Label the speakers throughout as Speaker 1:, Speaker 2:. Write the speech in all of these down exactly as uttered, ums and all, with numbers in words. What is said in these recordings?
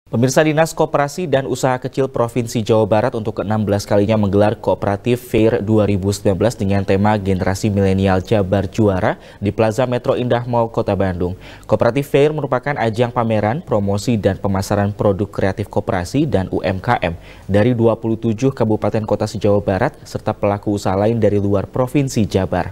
Speaker 1: Pemirsa, Dinas Koperasi dan Usaha Kecil Provinsi Jawa Barat untuk ke enam belas kalinya menggelar Kooperatif Fair dua ribu sembilan belas dengan tema Generasi Milenial Jabar Juara di Plaza Metro Indah Mall Kota Bandung. Kooperatif Fair merupakan ajang pameran, promosi, dan pemasaran produk kreatif koperasi dan U M K M dari dua puluh tujuh kabupaten kota se-Jawa Barat serta pelaku usaha lain dari luar Provinsi Jabar.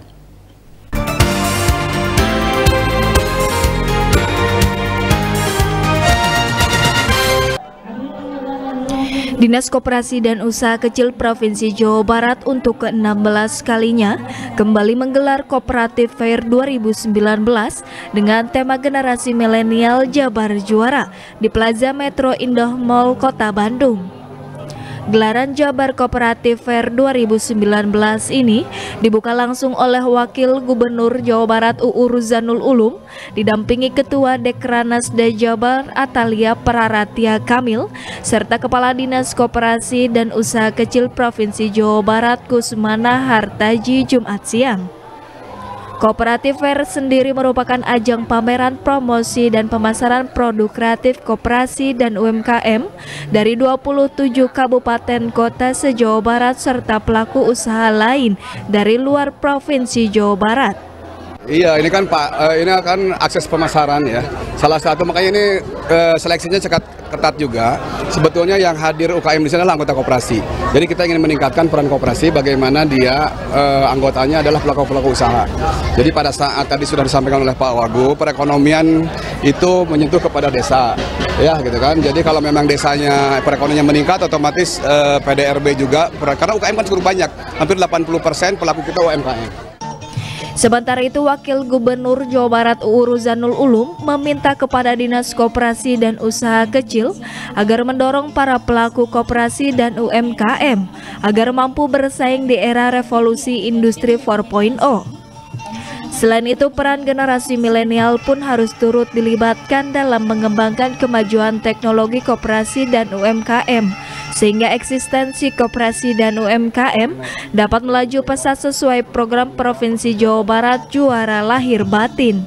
Speaker 2: Dinas Koperasi dan Usaha Kecil Provinsi Jawa Barat untuk ke enam belas kalinya kembali menggelar Kooperatif Fair dua ribu sembilan belas dengan tema Generasi Milenial Jabar Juara di Plaza Metro Indah Mall Kota Bandung. Gelaran Jabar Kooperatif Fair dua ribu sembilan belas ini dibuka langsung oleh Wakil Gubernur Jawa Barat U U Ruzanul Ulum didampingi Ketua Dekranasda Jabar Atalia Praratia Kamil serta Kepala Dinas Koperasi dan Usaha Kecil Provinsi Jawa Barat Kusmana Hartaji Jumat siang. Kooperatif Fair sendiri merupakan ajang pameran, promosi, dan pemasaran produk kreatif koperasi dan U M K M dari dua puluh tujuh kabupaten kota se-Jawa Barat serta pelaku usaha lain dari luar Provinsi Jawa Barat.
Speaker 3: Iya, ini kan Pak, ini akan akses pemasaran ya. Salah satu makanya ini seleksinya cekat ketat juga. Sebetulnya yang hadir U K M di sini adalah anggota koperasi. Jadi kita ingin meningkatkan peran koperasi, bagaimana dia eh, anggotanya adalah pelaku-pelaku usaha. Jadi pada saat tadi sudah disampaikan oleh Pak Wagub, perekonomian itu menyentuh kepada desa, ya gitu kan. Jadi kalau memang desanya perekonomiannya meningkat, otomatis eh, P D R B juga, karena U K M kan cukup banyak, hampir delapan puluh persen pelaku kita U M K M.
Speaker 2: Sementara itu, Wakil Gubernur Jawa Barat U U Ruzanul Ulum meminta kepada Dinas Koperasi dan Usaha Kecil agar mendorong para pelaku koperasi dan U M K M agar mampu bersaing di era revolusi industri empat titik nol. Selain itu, peran generasi milenial pun harus turut dilibatkan dalam mengembangkan kemajuan teknologi koperasi dan U M K M, sehingga eksistensi koperasi dan U M K M dapat melaju pesat sesuai program Provinsi Jawa Barat Juara Lahir Batin.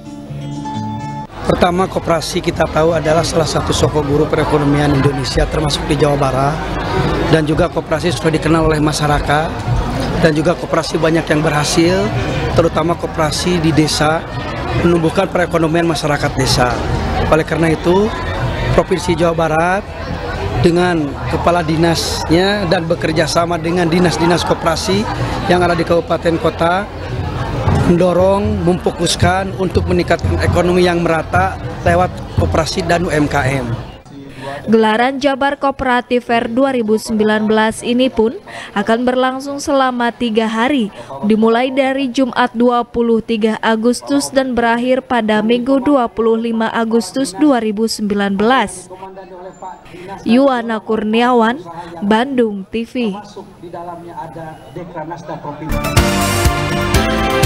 Speaker 4: Pertama, koperasi kita tahu adalah salah satu sosok guru perekonomian Indonesia termasuk di Jawa Barat, dan juga koperasi sudah dikenal oleh masyarakat, dan juga koperasi banyak yang berhasil, terutama koperasi di desa, menumbuhkan perekonomian masyarakat desa. Oleh karena itu, Provinsi Jawa Barat dengan kepala dinasnya dan bekerja sama dengan dinas-dinas koperasi yang ada di kabupaten kota mendorong, memfokuskan untuk meningkatkan ekonomi yang merata lewat koperasi dan U M K M.
Speaker 2: Gelaran Jabar Kooperatif Fair dua ribu sembilan belas ini pun akan berlangsung selama tiga hari, dimulai dari Jumat dua puluh tiga Agustus dan berakhir pada Minggu dua puluh lima Agustus dua ribu sembilan belas. Yuwana Kurniawan, Bandung T V.